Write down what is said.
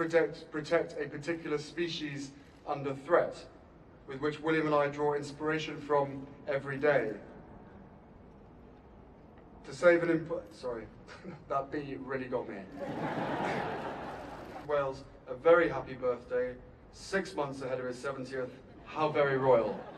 protect a particular species under threat, with which William and I draw inspiration from every day. To save an sorry, that B really got me. Wales, a very happy birthday, 6 months ahead of his 70th. How very royal.